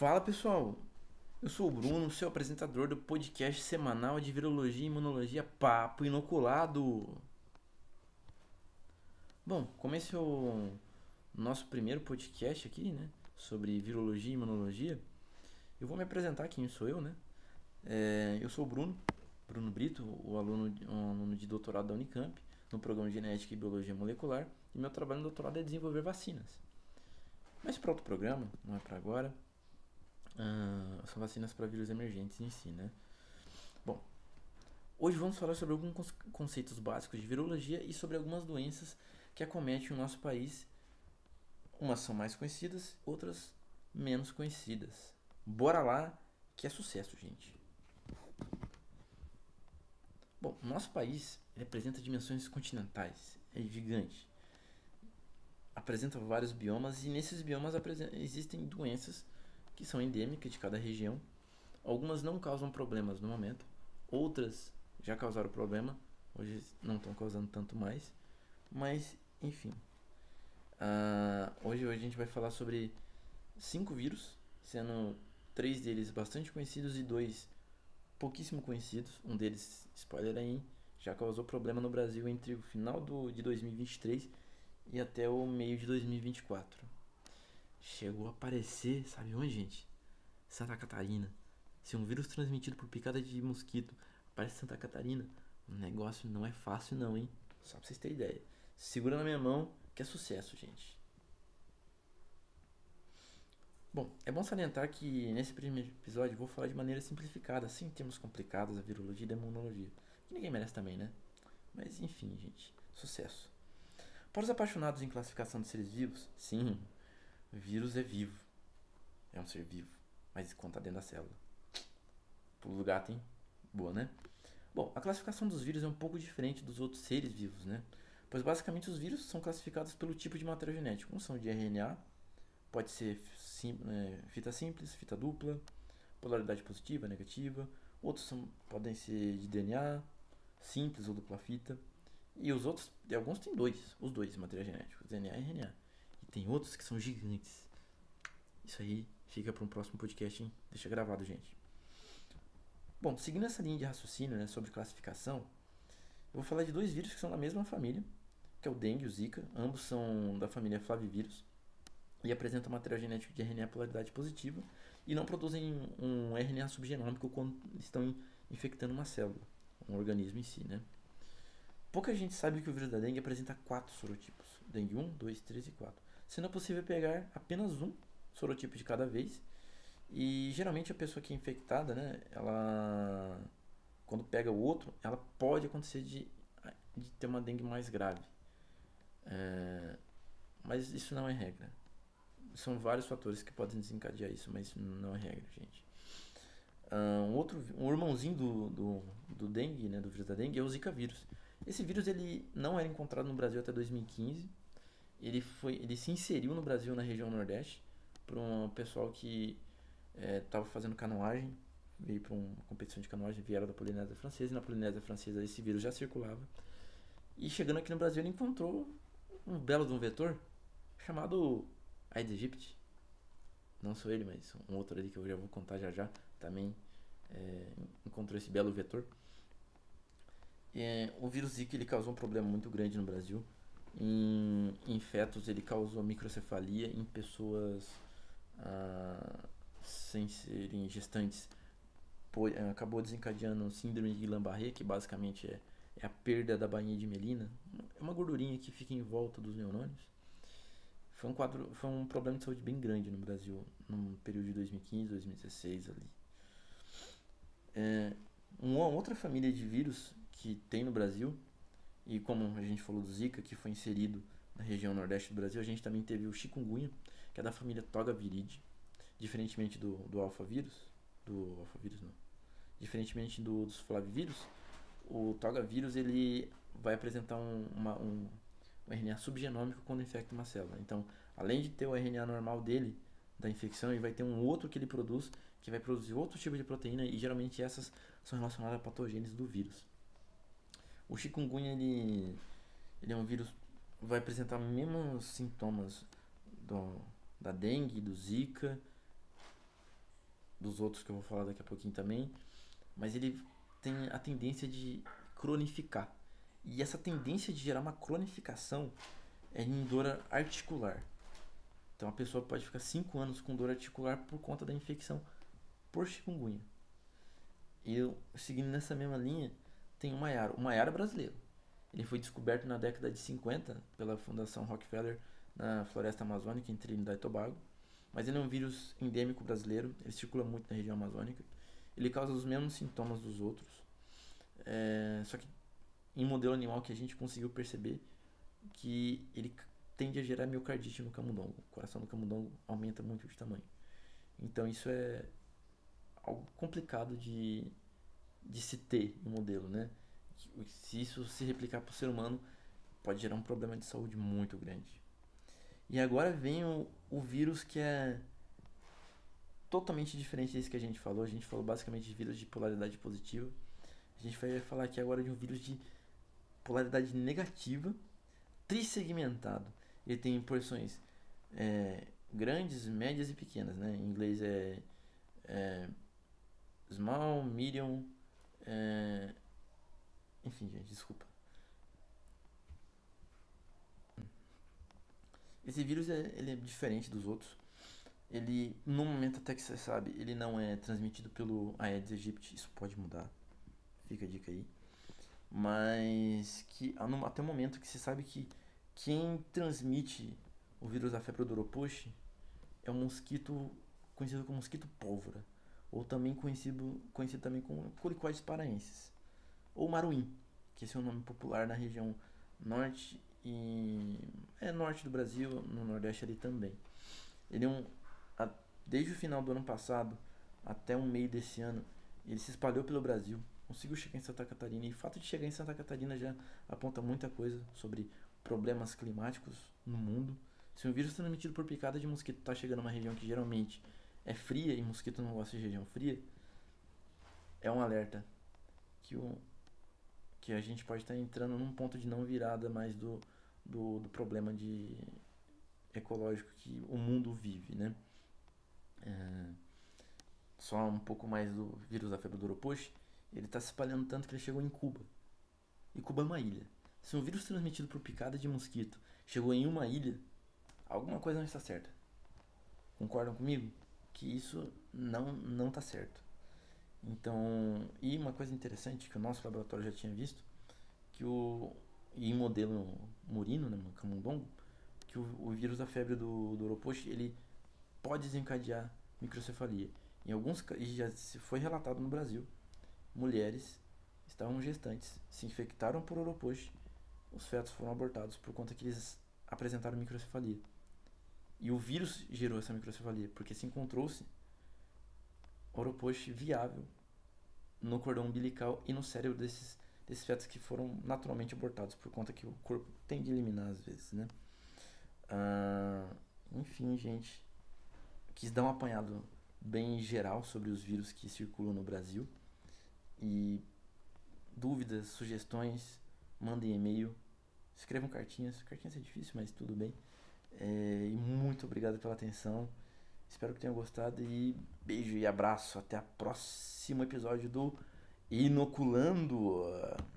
Fala pessoal, eu sou o Bruno, seu apresentador do podcast semanal de virologia e imunologia Papo Inoculado. Bom, como esse é o nosso primeiro podcast aqui, né, sobre virologia e imunologia, eu vou me apresentar quem sou eu, né? Eu sou o Bruno Brito, um aluno de doutorado da Unicamp, no programa de Genética e Biologia Molecular, e meu trabalho no doutorado é desenvolver vacinas. Mas para outro programa, não é para agora. São vacinas para vírus emergentes em si, né? Bom, hoje vamos falar sobre alguns conceitos básicos de virologia e sobre algumas doenças que acometem o nosso país. Umas são mais conhecidas, outras menos conhecidas. Bora lá, que é sucesso, gente. Bom, o nosso país apresenta dimensões continentais, é gigante. Apresenta vários biomas e nesses biomas existem doenças que são endêmicas de cada região. Algumas não causam problemas no momento, outras já causaram problema, hoje não estão causando tanto mais, mas enfim. Hoje a gente vai falar sobre 5 vírus, sendo 3 deles bastante conhecidos e 2 pouquíssimo conhecidos. Um deles, spoiler aí, já causou problema no Brasil entre o final de 2023 e até o meio de 2024. Chegou a aparecer, sabe onde, gente? Santa Catarina. Se um vírus transmitido por picada de mosquito aparece em Santa Catarina, o negócio não é fácil não, hein? Só pra vocês terem ideia. Segura na minha mão que é sucesso, gente. Bom, é bom salientar que nesse primeiro episódio eu vou falar de maneira simplificada, sem termos complicados, a virologia e a imunologia. Que ninguém merece também, né? Mas enfim, gente. Sucesso. Para os apaixonados em classificação de seres vivos, sim, vírus é vivo. É um ser vivo, mas conta dentro da célula. Pulo do gato, hein? Boa, né? Bom, a classificação dos vírus é um pouco diferente dos outros seres vivos, né? Pois basicamente os vírus são classificados pelo tipo de material genético. Uns são de RNA, pode ser fita simples, fita dupla, polaridade positiva, negativa. Outros podem ser de DNA, simples ou dupla fita. E os outros, alguns têm os dois materiais genéticos, DNA e RNA. E tem outros que são gigantes. Isso aí fica para um próximo podcast, hein? Deixa gravado, gente. Bom, seguindo essa linha de raciocínio, né, sobre classificação, eu vou falar de 2 vírus que são da mesma família, que é o dengue e o zika. Ambos são da família flavivírus e apresentam material genético de RNA polaridade positiva e não produzem um RNA subgenômico quando estão infectando uma célula, um organismo em si, né? Pouca gente sabe que o vírus da dengue apresenta 4 sorotipos, dengue 1, 2, 3 e 4, sendo possível pegar apenas um sorotipo de cada vez. E geralmente a pessoa que é infectada, né, ela quando pega o outro, ela pode acontecer de ter uma dengue mais grave. Mas isso não é regra. São vários fatores que podem desencadear isso, mas isso não é regra, gente. Um irmãozinho do dengue, né, do vírus da dengue, é o Zika vírus. Esse vírus ele não era encontrado no Brasil até 2015. Ele se inseriu no Brasil na região Nordeste por um pessoal que estava fazendo canoagem, veio para uma competição de canoagem, vieram da Polinésia Francesa, e na Polinésia Francesa esse vírus já circulava. E chegando aqui no Brasil ele encontrou um belo de um vetor chamado Aedes aegypti. Não sou ele, mas um outro ali que eu já vou contar já também encontrou esse belo vetor. O vírus Zika ele causou um problema muito grande no Brasil. Em fetos ele causou microcefalia, em pessoas sem serem gestantes acabou desencadeando síndrome de Guillain-Barré, que basicamente é a perda da bainha de melina. É uma gordurinha que fica em volta dos neurônios. Foi um problema de saúde bem grande no Brasil no período de 2015, 2016 ali. Uma outra família de vírus que tem no Brasil, e como a gente falou do Zika, que foi inserido na região nordeste do Brasil, a gente também teve o chikungunya, que é da família Togaviridae, diferentemente do alfavírus, não, diferentemente dos flavivírus, o Togavírus ele vai apresentar um RNA subgenômico quando infecta uma célula. Então, além de ter o RNA normal dele, da infecção, ele vai ter um outro que ele produz, que vai produzir outro tipo de proteína, e geralmente essas são relacionadas à patogênese do vírus. O chikungunya ele é um vírus que vai apresentar os mesmos sintomas da dengue, do zika, dos outros que eu vou falar daqui a pouquinho também, mas ele tem a tendência de cronificar. E essa tendência de gerar uma cronificação é em dor articular. Então a pessoa pode ficar 5 anos com dor articular por conta da infecção por chikungunya. E eu, seguindo nessa mesma linha, tem o Maiara. O Maiara é brasileiro. Ele foi descoberto na década de 50 pela Fundação Rockefeller na floresta amazônica em Trinidad e Tobago. Mas ele é um vírus endêmico brasileiro, ele circula muito na região amazônica. Ele causa os mesmos sintomas dos outros. Só que em modelo animal que a gente conseguiu perceber que ele tende a gerar miocardite no camundongo. O coração do camundongo aumenta muito de tamanho. Então isso é algo complicado de se ter em modelo, né? Se isso se replicar para o ser humano, pode gerar um problema de saúde muito grande. E agora vem o vírus que é totalmente diferente desse que a gente falou. A gente falou basicamente de vírus de polaridade positiva. A gente vai falar aqui agora de um vírus de polaridade negativa, trissegmentado. Ele tem porções grandes, médias e pequenas, né? Em inglês é small, medium, enfim, gente, desculpa. Esse vírus ele é diferente dos outros. Ele, no momento até que você sabe, ele não é transmitido pelo Aedes aegypti. Isso pode mudar, fica a dica aí. Mas que até o momento que se sabe que quem transmite o vírus da febre do Oropochi é um mosquito conhecido como mosquito pólvora, ou também conhecido também como Colicoides paraensis, ou maruim, que esse é o nome popular na região norte e norte do Brasil, no nordeste ali também. Ele desde o final do ano passado até o meio desse ano, ele se espalhou pelo Brasil, conseguiu chegar em Santa Catarina, e o fato de chegar em Santa Catarina já aponta muita coisa sobre problemas climáticos no mundo. Se um vírus transmitido por picada de mosquito está chegando numa região que geralmente é fria e mosquito não gosta de região fria, é um alerta que a gente pode estar entrando num ponto de não virada mais do problema ecológico que o mundo vive, né? Só um pouco mais do vírus da febre do Oropochi, ele está se espalhando tanto que ele chegou em Cuba. E Cuba é uma ilha. Se um vírus transmitido por picada de mosquito chegou em uma ilha, alguma coisa não está certa. Concordam comigo? Que isso não está certo. Então, e uma coisa interessante que o nosso laboratório já tinha visto, que em modelo murino, né, no camundongo, que o vírus da febre do Oropochi, ele pode desencadear microcefalia. E já se foi relatado no Brasil, mulheres estavam gestantes, se infectaram por Oropochi, os fetos foram abortados por conta que eles apresentaram microcefalia. E o vírus gerou essa microcefalia, porque se encontrou-se Oropochi viável no cordão umbilical e no cérebro desses fetos que foram naturalmente abortados, por conta que o corpo tem de eliminar às vezes, né? Enfim, gente, quis dar um apanhado bem geral sobre os vírus que circulam no Brasil. E dúvidas, sugestões, mandem e-mail, escrevam cartinhas. Cartinhas é difícil, mas tudo bem. E muito obrigado pela atenção. Espero que tenham gostado e beijo e abraço. Até o próximo episódio do Inoculando.